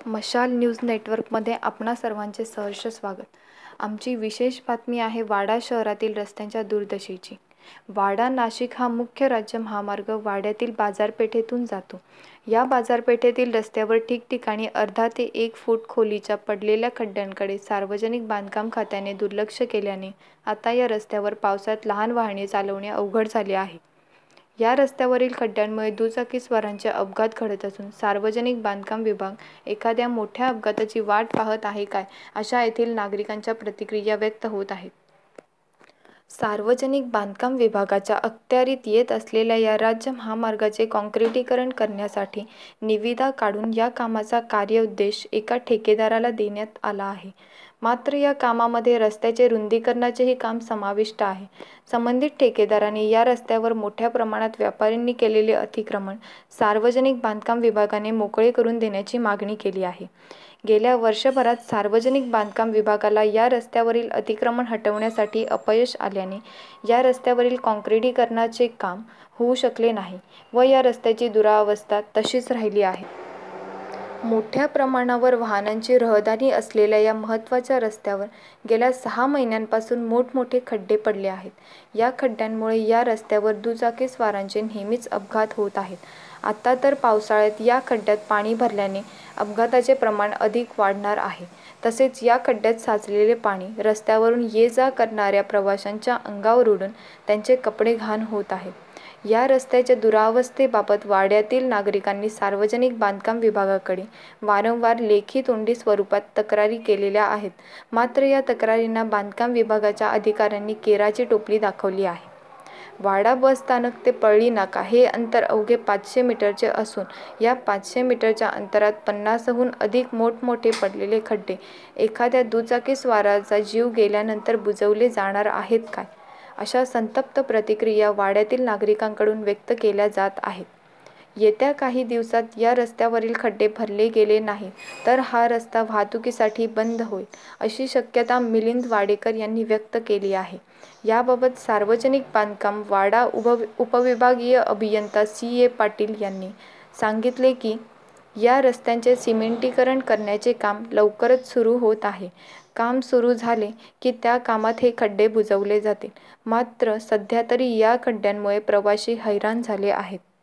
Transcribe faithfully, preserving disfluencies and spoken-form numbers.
मशाल न्यूज नेटवर्कमध्ये आपणा सर्वांचे सहर्ष स्वागत. आमची विशेष बातमी आहे वाडा शहरातील रस्त्यांच्या दुर्दशेची. वाडा नाशिक हा मुख्य राज्य महामार्ग वाड्यातील बाजारपेठेतून जातो. या बाजारपेठेतील रस्त्यावर ठिकठिकाणी अर्धा ते एक फूट खोलीच्या पडलेल्या खड्ड्यांकडे सार्वजनिक बांधकाम खात्याने दुर्लक्ष केल्याने आता या रस्त्यावर पावसात लहान वाहने चालवणे अवघड झाले आहे. या रस्त्यावरील खड्ड्यांमुळे दुचाकीस्वारांचे अपघात घडत असून सार्वजनिक बांधकाम विभाग एखाद्या मोठ्या अपघाताची वाट पाहत आहे काय, अशा येथील नागरिकांच्या प्रतिक्रिया व्यक्त होत आहेत. सार्वजनिक बांधकाम विभागाच्या अखत्यारीत येत असलेल्या या राज्य महामार्गाचे काँक्रिटीकरण करण्यासाठी निविदा काढून या कामाचा कार्यउद्देश एका ठेकेदाराला देण्यात आला आहे. मात्र या कामामध्ये रस्त्याचे रुंदीकरणाचेही काम समाविष्ट आहे. संबंधित ठेकेदाराने या रस्त्यावर मोठ्या प्रमाणात व्यापाऱ्यांनी केलेले अतिक्रमण सार्वजनिक बांधकाम विभागाने मोकळे करून देण्याची मागणी केली आहे. गेल्या वर्षभरात सार्वजनिक बांधकाम विभागाला या रस्त्यावरील अतिक्रमण हटवण्यासाठी अपयश आल्याने या रस्त्यावरील काँक्रिटीकरणाचे काम होऊ शकले नाही व या रस्त्याची दुरावस्था तशीच राहिली आहे. मोठ्या प्रमाणावर वाहनांची रहदारी असलेल्या या महत्त्वाच्या रस्त्यावर गेल्या सहा महिन्यांपासून मोठमोठे खड्डे पडले आहेत. या खड्ड्यांमुळे या रस्त्यावर दुचाकीस्वारांचे नेहमीच अपघात होत आहेत. आता तर पावसाळ्यात या खड्ड्यात पाणी भरल्याने अपघाताचे प्रमाण अधिक वाढणार आहे. तसेच या खड्ड्यात साचलेले पाणी रस्त्यावरून ये जा करणाऱ्या प्रवाशांच्या अंगावर उडून त्यांचे कपडे घाण होत आहेत. या रस्त्याच्या दुरावस्थेबाबत वाड्यातील नागरिकांनी सार्वजनिक बांधकाम विभागाकडे वारंवार लेखी तोंडी स्वरूपात तक्रारी केलेल्या आहेत. मात्र या तक्रारींना बांधकाम विभागाच्या अधिकाऱ्यांनी केराची टोपली दाखवली आहे. वाडा बस स्थानक ते पळळी नाका हे अंतर अवघे पाचशे मीटरचे असून या पाचशे मीटरच्या अंतरात पन्नासहून अधिक मोठमोठे पडलेले खड्डे एखाद्या दुचाकीस्वाराचा जीव गेल्यानंतर बुजवले जाणार आहेत काय, अशा संतप्त प्रतिक्रिया वाड्यातील नागरिकांकडून व्यक्त केल्या जात आहेत. येत्या काही दिवसात या रस्त्यावरील खड्डे भरले गेले नाही तर हा रस्ता वाहतुकीसाठी बंद होईल, अशी शक्यता मिलिंद वाडेकर यांनी व्यक्त केली आहे. याबाबत सार्वजनिक बांधकाम वाडा उप उपविभागीय अभियंता सी ए पाटील यांनी सांगितले की या रस्त्यांचे सिमेंटीकरण करण्याचे काम लवकरच सुरू होत आहे. काम सुरू झाले की त्या कामात हे खड्डे बुजवले जातील. मात्र सध्या तरी या खड्ड्यांमुळे प्रवासी हैराण झाले आहेत.